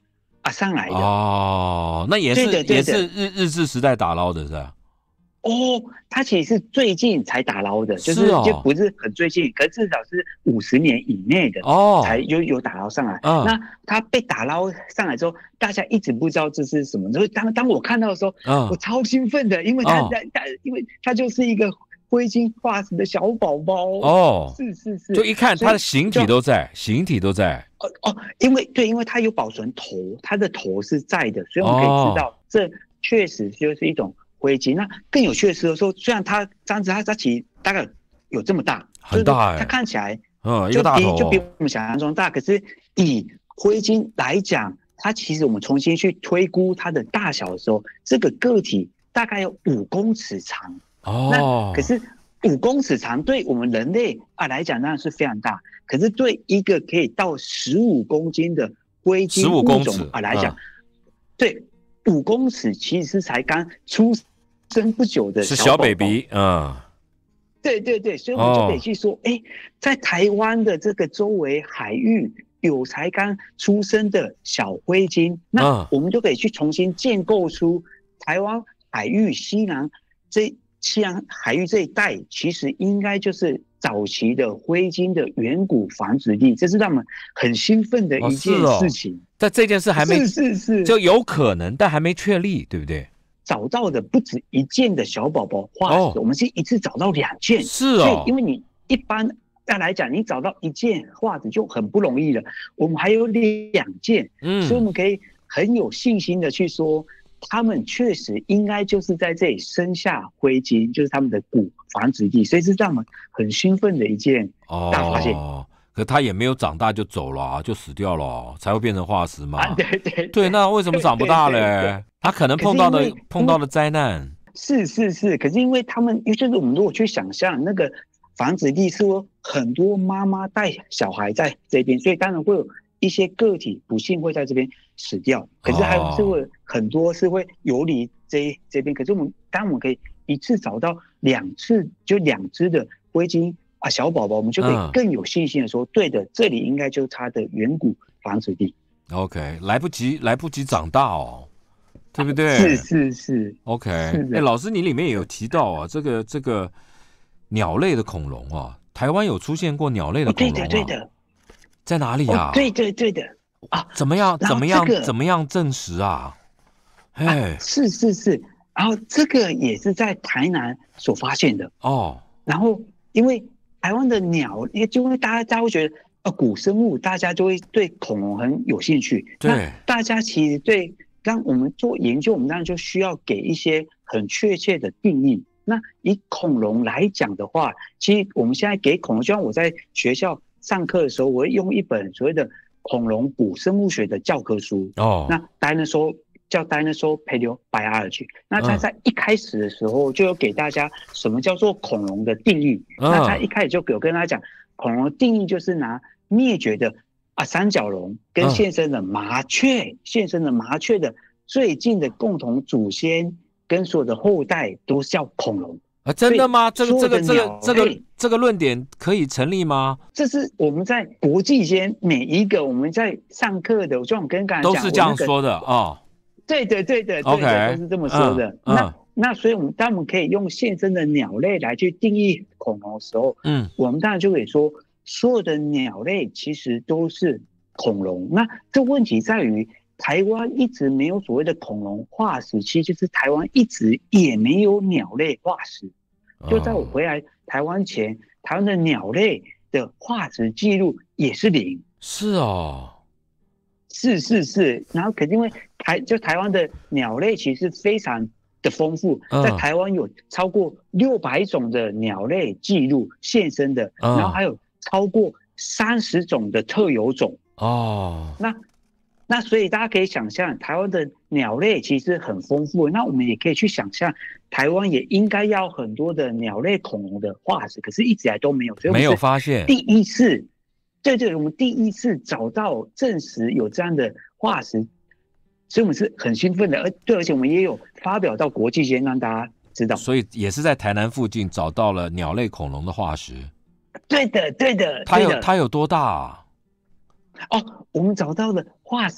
Speaker 4: 啊上来的。
Speaker 3: 哦，那也是
Speaker 4: 对的对的
Speaker 3: 也是日日治时代打捞的是吧？
Speaker 4: 哦，它其实是最近才打捞的，就是
Speaker 3: 是哦
Speaker 4: 就不是很最近，可是至少是五十年以内的
Speaker 3: 哦，
Speaker 4: 才有有打捞上来。
Speaker 3: 嗯
Speaker 4: 那它被打捞上来之后，大家一直不知道这是什么。所以当当我看到的时候，
Speaker 3: 嗯
Speaker 4: 我超兴奋的，因为它
Speaker 3: 哦
Speaker 4: 它它，因为它就是一个灰鲸化石的小宝宝。
Speaker 3: 哦，
Speaker 4: 是是是，
Speaker 3: 就一看它的
Speaker 4: 所以
Speaker 3: 形体都在，形体都在。
Speaker 4: 哦哦，因为对，因为它有保存头，它的头是在的，所以我们可以知道，这确实就是一种灰鲸。那更有趣的是说，虽然它这样子，它它其实大概有这么大，
Speaker 3: 很大哎、
Speaker 4: 就是它看起来
Speaker 3: 嗯，一
Speaker 4: 就
Speaker 3: 个大头、哦，
Speaker 4: 比就比我们想象中大。可是以灰鲸来讲，它其实我们重新去推估它的大小的时候，这个个体大概有五公尺长。
Speaker 3: 哦，
Speaker 4: 那可是五公尺长对我们人类啊来讲当然是非常大，可是对一个可以到十五公斤的灰鲸物种啊来讲，嗯、对五公尺其实是才刚出生不久的
Speaker 3: 小是小 baby，
Speaker 4: 嗯，对对对，所以我们就可以去说，哎、哦，在台湾的这个周围海域有才刚出生的小灰鲸，那我们就可以去重新建构出台湾海域西南这。西南海域这一带，其实应该就是早期的灰鲸的远古繁殖地，这是让我们很兴奋的一件事情。哦
Speaker 3: 哦、但这件事还没
Speaker 4: 是是是，
Speaker 3: 就有可能，但还没确立，对不对？
Speaker 4: 找到的不止一件的小宝宝化石，哦、我们是一次找到两件。
Speaker 3: 是哦，
Speaker 4: 所以因为你一般来讲，你找到一件化石就很不容易了，我们还有两件，嗯，所以我们可以很有信心的去说。他们确实应该就是在这里生下灰鲸，就是他们的古繁殖地，所以是让我们很兴奋的一件大发现。
Speaker 3: 哦，可他也没有长大就走了、啊，就死掉了、啊，才会变成化石嘛。
Speaker 4: 啊、对, 对对。
Speaker 3: 对，那为什么长不大嘞？他可能碰到的碰到的灾难。
Speaker 4: 是是是，可是因为他们，就是我们如果去想象那个繁殖地是说很多妈妈带小孩在这边，所以当然会有一些个体不幸会在这边死掉，可是还有是会很多是会游离这这边。可是我们当我们可以一次找到两次，就两只的灰鲸啊小宝宝，我们就可以更有信心的说，嗯、对的，这里应该就是它的远古繁殖地。
Speaker 3: OK， 来不及来不及长大哦，对不对？
Speaker 4: 是是是。
Speaker 3: OK， 哎、欸，老师你里面也有提到啊，这个这个鸟类的恐龙啊，台湾有出现过鸟类的恐龙啊？
Speaker 4: 哦、对的对的。
Speaker 3: 在哪里啊？
Speaker 4: 哦、对对对的啊！
Speaker 3: 怎么样？怎么样？
Speaker 4: 这个、
Speaker 3: 怎么样证实啊？哎、
Speaker 4: 啊，是是是，然后这个也是在台南所发现的
Speaker 3: 哦。
Speaker 4: 然后因为台湾的鸟，因为就会大家大家会觉得呃古生物，大家就会对恐龙很有兴趣。
Speaker 3: 对，
Speaker 4: 那大家其实对当我们做研究，我们当然就需要给一些很确切的定义。那以恐龙来讲的话，其实我们现在给恐龙，就像我在学校上课的时候，我会用一本所谓的恐龙古生物学的教科书
Speaker 3: 哦。
Speaker 4: 那 dinosaur 叫 dinosaur paleobiology。那他在一开始的时候就有给大家什么叫做恐龙的定义。嗯、那他一开始就有跟大家讲，恐龙的定义就是拿灭绝的啊三角龙跟现生的麻雀，嗯、现生的麻雀的最近的共同祖先跟所有的后代都叫恐龙。
Speaker 3: 啊，真的吗？这个这个这个这个这个论点可以成立吗？
Speaker 4: 这是我们在国际间每一个我们在上课的，就我跟刚才讲
Speaker 3: 都是这样说的哦。
Speaker 4: 对的，对的，对的，都是这么说的。嗯、那、嗯、那所以我们当我们可以用现生的鸟类来去定义恐龙的时候，嗯，我们当然就可以说，所有的鸟类其实都是恐龙。那这问题在于，台湾一直没有所谓的恐龙化石，其实就是台湾一直也没有鸟类化石。就在我回来台湾前，台湾的鸟类的化石记录也是零。
Speaker 3: 是哦，
Speaker 4: 是是是。然后可是因为台就台湾的鸟类其实非常的丰富，嗯、在台湾有超过六百种的鸟类记录现身的，嗯、然后还有超过三十种的特有种。哦，那。那所以大家可以想象，台湾的鸟类其实很丰富。那我们也可以去想象，台湾也应该要很多的鸟类恐龙的化石，可是一直以来都没有。所以
Speaker 3: 没有发现。
Speaker 4: 第一次，对对，我们第一次找到证实有这样的化石，所以我们是很兴奋的。而对，而且我们也有发表到国际间让大家知道。
Speaker 3: 所以也是在台南附近找到了鸟类恐龙的化石。
Speaker 4: 对的，对的。
Speaker 3: 它有它有多大啊？
Speaker 4: 哦，我们找到的化石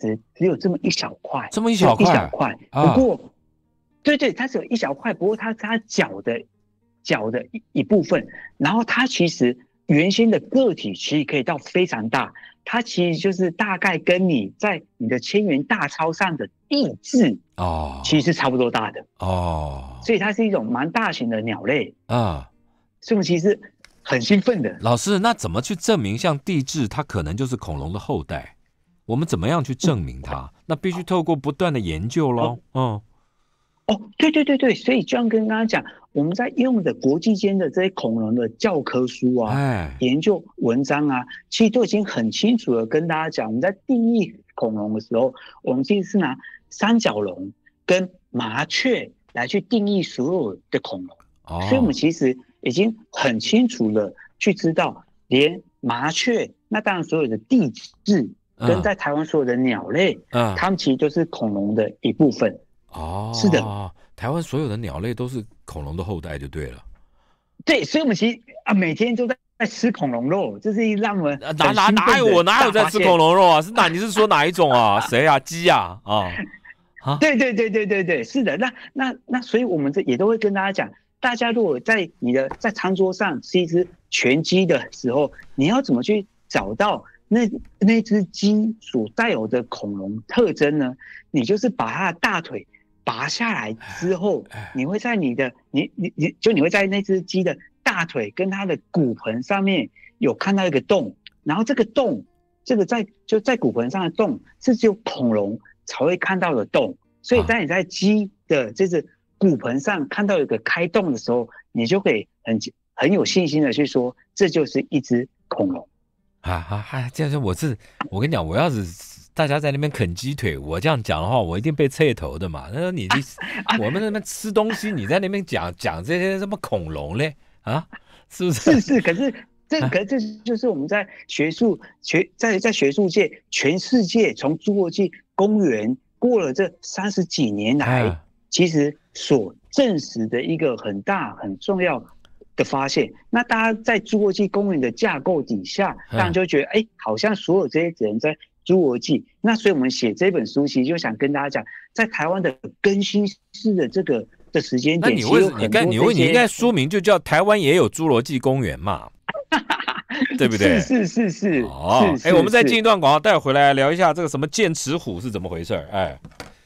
Speaker 4: 质只有这么一小块，
Speaker 3: 这么一小块，
Speaker 4: 一小块。
Speaker 3: 啊、
Speaker 4: 不过，对对，它只有一小块，不过它它脚的脚的一一部分，然后它其实原先的个体其实可以到非常大，它其实就是大概跟你在你的千元大钞上的地质
Speaker 3: 哦，
Speaker 4: 其实是差不多大的
Speaker 3: 哦，
Speaker 4: 所以它是一种蛮大型的鸟类
Speaker 3: 啊，
Speaker 4: 所以我们其实很兴奋的。
Speaker 3: 老师，那怎么去证明像地质它可能就是恐龙的后代？我们怎么样去证明它？嗯、那必须透过不断的研究咯。嗯，
Speaker 4: 哦，对对对对，所以就像跟刚刚讲，我们在用的国际间的这些恐龙的教科书啊、
Speaker 3: 哎、
Speaker 4: 研究文章啊，其实都已经很清楚的跟大家讲，我们在定义恐龙的时候，我们其实是拿三角龙跟麻雀来去定义所有的恐龙。哦、所以我们其实已经很清楚的去知道，连麻雀，那当然所有的地质。跟在台湾所有的鸟类，嗯，它们其实都是恐龙的一部分。
Speaker 3: 哦，
Speaker 4: 是的，
Speaker 3: 台湾所有的鸟类都是恐龙的后代，就对了。
Speaker 4: 对，所以我们其實啊，每天都在在吃恐龍肉，這是讓我們
Speaker 3: 哪哪哪有我哪有在吃恐龍肉啊？是哪？你是說哪一種啊？誰啊？雞啊？啊？
Speaker 4: 啊？對對對對對對，是的。那那那，所以我們這也都會跟大家講，大家如果在你的在餐桌上吃一隻全雞的時候，你要怎麼去找到那那隻雞所帶有的恐龍特徵呢？你就是把它的大腿拔下來之後，你會在你的你你你就你會在那隻雞的大腿跟它的骨盆上面有看到一個洞，然後這個洞，這個在就在骨盆上的洞是只有恐龍才會看到的洞，所以在你在雞的就是骨盆上看到一個開洞的時候，你就可以很很有信心的去說，這就是一隻恐龍。
Speaker 3: 啊啊啊！這樣我是我跟你講，我要是大家在那邊啃雞腿，我這樣講的話，我一定被刺頭的嘛。那說你、啊、我們那邊吃東西，你在那邊講講這些什麼恐龍嘞？啊，是不是？
Speaker 4: 是是，可是這可是這就是我們在學術學在在學術界，全世界從侏羅紀公園過了這三十幾年來，啊、其實所證實的一個很大很重要的發現。那大家在侏羅紀公園的架構底下，當然就會覺得，哎、欸，好像所有這些人在侏羅紀。那所以我們寫這本書，其實就想跟大家講，在台灣的更新式的這個的時間點，
Speaker 3: 那你為你該你為你應該書名就叫台灣也有侏羅紀公園嘛，對不對？
Speaker 4: 是是是是。
Speaker 3: 哦，哎、欸，我們再進一段廣告，待會回來聊一下這個什麼劍齒虎是怎麼回事。哎，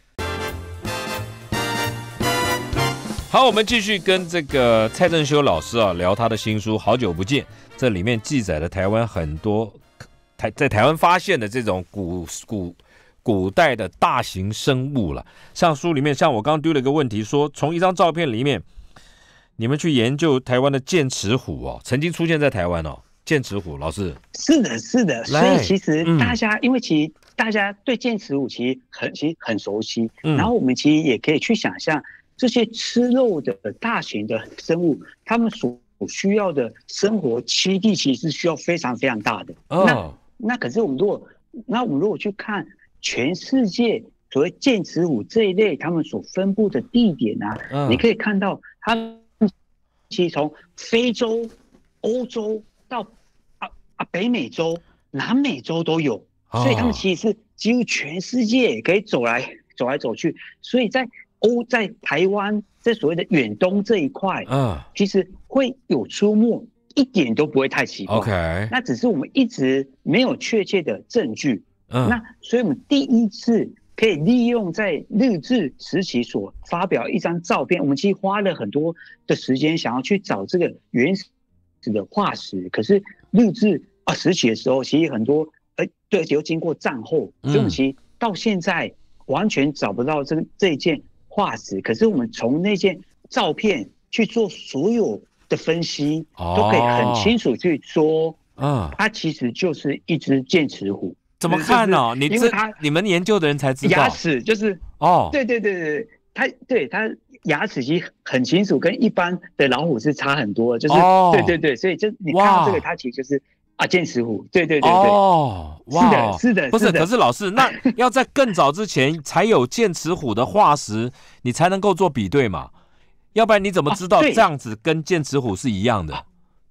Speaker 3: 好，我們繼續跟這個蔡正修老師啊聊他的新書《好久不見》，這裡面記載了台灣很多台在台灣發現的這種古古。古代的大型生物了，像書裡面，像我剛剛丟了一個問題，說從一張照片裡面，你們去研究台灣的劍齒虎哦，曾經出現在台灣哦，劍齒虎老師。
Speaker 4: 是的，是的，所以其實大家，嗯、因為其實大家對劍齒虎其實很其實很熟悉，嗯、然後我們其實也可以去想象，這些吃肉的大型的生物，他們所需要的生活棲地其實是需要非常非常大的。哦、那那可是我們如果，那我們如果去看。全世界所謂劍齒虎這一類，他們所分布的地點啊，嗯、你可以看到，他們其實從非洲、歐洲到啊啊北美洲、南美洲都有，哦、所以他們其實是幾乎全世界可以走來走來走去。所以在歐在台灣在所謂的遠東這一塊，嗯，其實會有出沒，一點都不會太奇怪。
Speaker 3: OK，
Speaker 4: 那只是我們一直沒有確切的證據。嗯、那所以我們第一次可以利用在日治時期所發表一張照片，我們其實花了很多的時間想要去找這個原始的化石，可是日治啊時期的時候，其實很多呃對，又經過戰後，所以我們其實到現在完全找不到這個這一件化石，可是我們從那件照片去做所有的分析，哦、都可以很清楚去說，嗯，它其實就是一隻劍齒虎。
Speaker 3: 怎麼看呢、哦？你這你們研究的人才知道，
Speaker 4: 牙齒就是哦，對對對對，它對它牙齒其實很清楚，跟一般的老虎是差很多，就是、哦、對對對，所以就你看到這個，它其實就是啊劍齒虎，對對對對，
Speaker 3: 哦，
Speaker 4: 哇，是的，是的，
Speaker 3: 不是，
Speaker 4: 是的
Speaker 3: 可是老師，那要在更早之前才有劍齒虎的化石，你才能夠做比對嘛，要不然你怎麼知道這樣子跟劍齒虎是一樣的？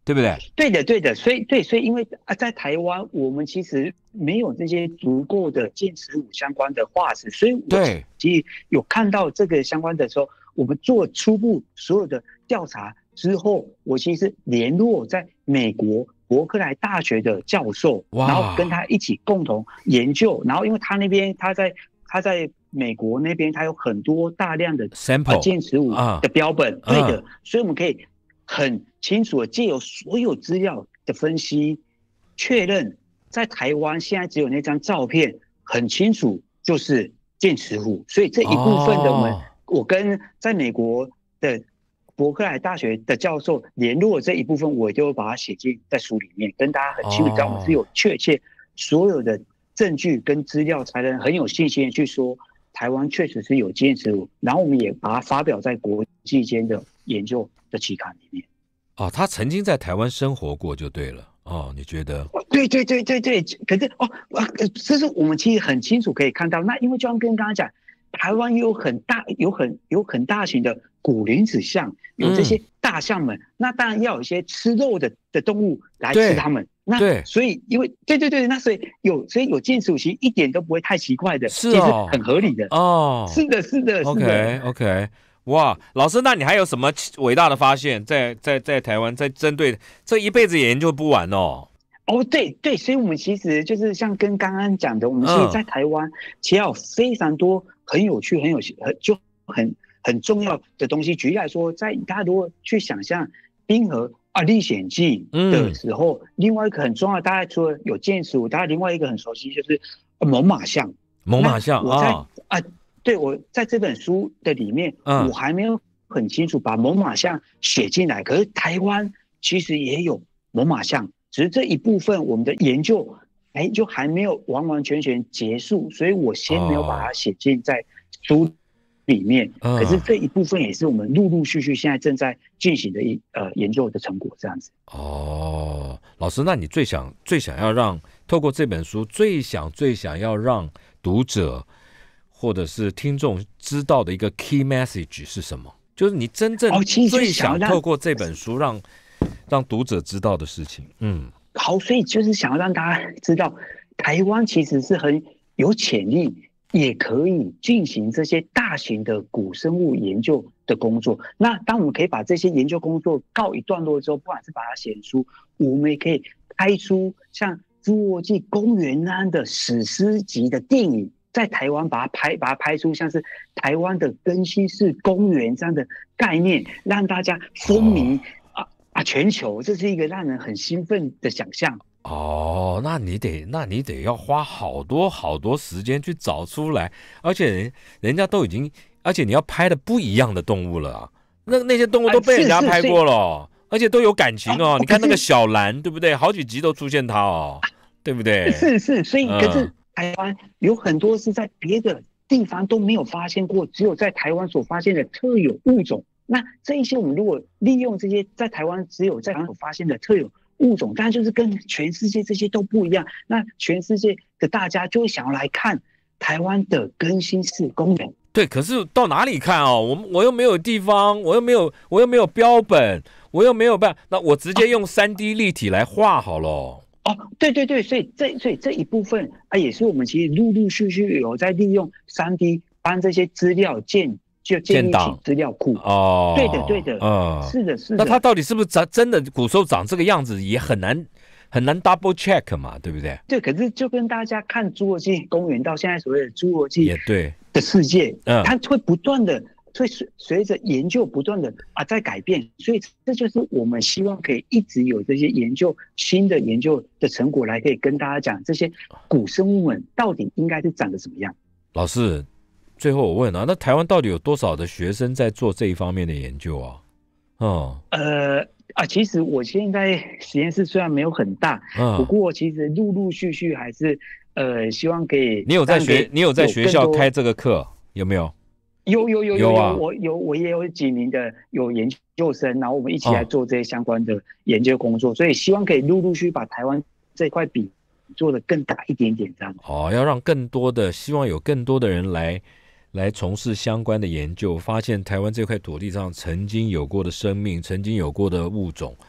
Speaker 3: 对不对？
Speaker 4: 对的，对的，所以对，所以因为啊，在台湾我们其实没有这些足够的剑齿虎相关的化石，所以我其实有看到这个相关的时候，我们做初步所有的调查之后，我其实联络在美国伯克莱大学的教授，然后跟他一起共同研究，然后因为他那边他在他在美国那边他有很多大量的
Speaker 3: sample
Speaker 4: 剑齿虎的标本，
Speaker 3: 啊、
Speaker 4: 对的，所以我们可以很清楚的借由所有资料的分析，确认在台湾现在只有那张照片很清楚就是剑齿虎，所以这一部分的我们、哦、我跟在美国的伯克莱大学的教授联络这一部分，我就把它写进在书里面，跟大家很清楚知道我们是有确切所有的证据跟资料，才能很有信心的去说台湾确实是有剑齿虎，然后我们也把它发表在国际间的研究的期刊里面。
Speaker 3: 哦，他曾经在台湾生活过就对了。哦，你觉得？
Speaker 4: 对对对对对，可是哦，这是我们其实很清楚可以看到。那因为就像跟刚刚讲，台湾有很大、有很有很大型的古灵子象，有这些大象们，嗯、那当然要有一些吃肉的的动物来吃它们。那
Speaker 3: 对，
Speaker 4: 所以因为对对对，那所以有所以有剑齿虎其实一点都不会太奇怪的，
Speaker 3: 是哦，
Speaker 4: 其实很合理的
Speaker 3: 哦。
Speaker 4: 是的，是的，是的。
Speaker 3: OK OK。哇，老师，那你还有什么伟大的发现在在在台湾，在针对这一辈子也研究不完哦？
Speaker 4: 哦，对对，所以我们其实就是像跟刚刚讲的，我们其实在台湾其实有非常多很有趣、很有很就很很重要的东西。举例来说，在大家如果去想象《冰河啊历险记》的时候，嗯、另外一个很重要，大家除了有剑齿虎，大家另外一个很熟悉就是猛犸象。
Speaker 3: 猛犸象
Speaker 4: 啊啊。对，我在这本书的里面，嗯、我还没有很清楚把猛犸象写进来。可是台湾其实也有猛犸象，只是这一部分我们的研究，哎，就还没有完完全全结束，所以我先没有把它写进在书里面。哦、可是这一部分也是我们陆陆续续现在正在进行的一呃研究的成果，这样子。
Speaker 3: 哦，老师，那你最想最想要让透过这本书，最想最想要让读者或者是听众知道的一个 key message 是什么？就是你真正最想透过这本书让、哦、让读者知道的事情。嗯，
Speaker 4: 好，所以就是想要让大家知道，台湾其实是很有潜力，也可以进行这些大型的古生物研究的工作。那当我们可以把这些研究工作告一段落之后，不管是把它写成书，我们也可以拍出像《侏罗纪公园》那样的史诗级的电影。在台湾把它拍，把它拍出像是台湾的更新世公园这样的概念，让大家风靡、哦、啊啊全球，这是一个让人很兴奋的想象。
Speaker 3: 哦，那你得，那你得要花好多好多时间去找出来，而且人人家都已经，而且你要拍的不一样的动物了、啊，那那些动物都被人家拍过了，啊、而且都有感情哦。啊、你看那个小蓝，对不对？好几集都出现它哦，啊、对不对？
Speaker 4: 是是，所以可是。嗯台湾有很多是在别的地方都没有发现过，只有在台湾所发现的特有物种。那这一些我们如果利用这些在台湾只有在台湾所发现的特有物种，当然就是跟全世界这些都不一样。那全世界的大家就会想要来看台湾的更新世公园。
Speaker 3: 对，可是到哪里看哦？我我又没有地方，我又没有，我又没有标本，我又没有办法，那我直接用 三 D 立体来画好了。
Speaker 4: 哦，对对对，所以这所以这一部分啊，也是我们其实陆陆续续有在利用 三 D 帮这些资料建就建立起资料库。
Speaker 3: 哦，
Speaker 4: 对的对的，嗯，是的是的。
Speaker 3: 那它到底是不是长真的古时候长这个样子，也很难很难 double check 嘛，对不对？
Speaker 4: 对，可是就跟大家看侏罗纪公园到现在所谓的侏罗纪
Speaker 3: 也对
Speaker 4: 的世界，嗯，它会不断的。所以随着研究不断的啊在改变，所以这就是我们希望可以一直有这些研究新的研究的成果来可以跟大家讲这些古生物们到底应该是长得什么样。
Speaker 3: 老师，最后我问啊，那台湾到底有多少的学生在做这一方面的研究啊？哦，
Speaker 4: 呃啊，其实我现在实验室虽然没有很大，嗯，不过其实陆陆续续还是呃希望可以。
Speaker 3: 你有在学你有在学校开这个课有没有？
Speaker 4: 有有有有
Speaker 3: 有、啊、
Speaker 4: 我有我也有几名的有研究生，然后我们一起来做这些相关的研究工作，哦、所以希望可以陆陆续把台湾这块饼做得更大一点点这样。
Speaker 3: 哦，要让更多的希望有更多的人来来从事相关的研究，发现台湾这块土地上曾经有过的生命，曾经有过的物种，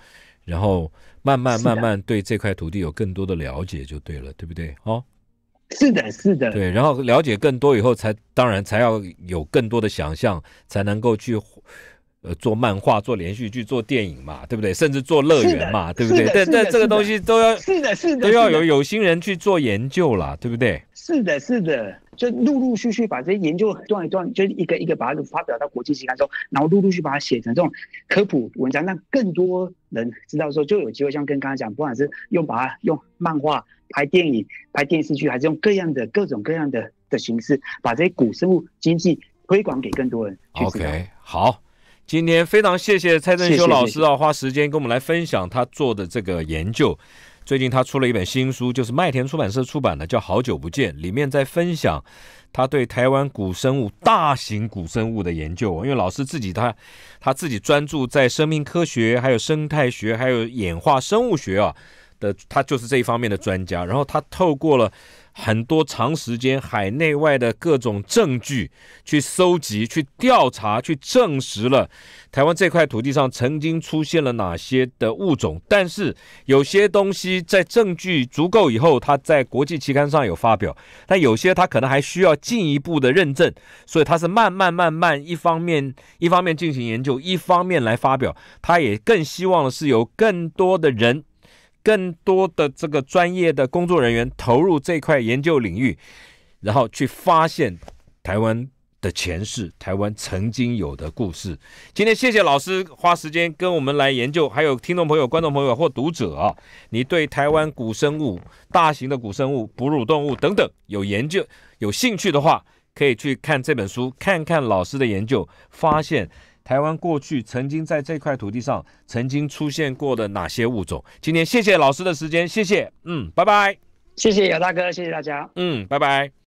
Speaker 3: 然后慢慢慢慢对这块土地有更多的了解就对了，对不对？哦，
Speaker 4: 是的，是的，
Speaker 3: 对，然后了解更多以后才，当然才要有更多的想象，才能够去呃做漫画、做连续剧、做电影嘛，对不对？甚至做乐园嘛，对不对？但但这个东西都要
Speaker 4: 是的，是的，
Speaker 3: 都要有有心人去做研究啦，对不对？
Speaker 4: 是的，是的，就陆陆续续把这些研究段一段，就一个一个把它发表到国际期刊中，然后陆陆续续把它写成这种科普文章，让更多人知道说，就有机会像跟刚才讲，不管是用把它用漫画、拍电影、拍电视剧，还是用各样的各种各样的的形式，把这些古生物经济推广给更多人去知道。
Speaker 3: OK， 好。今天非常谢谢蔡正修老师啊，
Speaker 4: 谢谢
Speaker 3: 花时间跟我们来分享他做的这个研究。最近他出了一本新书，就是麦田出版社出版的，叫《好久不见》，里面在分享他对台湾古生物、大型古生物的研究。因为老师自己他他自己专注在生命科学、还有生态学、还有演化生物学啊的，他就是这一方面的专家。然后他透过了很多长时间海内外的各种证据去搜集、去调查、去证实了台湾这块土地上曾经出现了哪些的物种，但是有些东西在证据足够以后，它在国际期刊上有发表，但有些它可能还需要进一步的认证，所以它是慢慢慢慢一方面一方面进行研究，一方面来发表。他也更希望的是有更多的人，更多的这个专业的工作人员投入这块研究领域，然后去发现台湾的前世，台湾曾经有的故事。今天谢谢老师花时间跟我们来研究，还有听众朋友、观众朋友或读者啊，你对台湾古生物、大型的古生物、哺乳动物等等有研究、有兴趣的话，可以去看这本书，看看老师的研究，发现台湾过去曾经在这块土地上曾经出现过的哪些物种。今天谢谢老师的时间，谢谢，嗯，拜拜。
Speaker 4: 谢谢姚大哥，谢谢大家，
Speaker 3: 嗯，拜拜。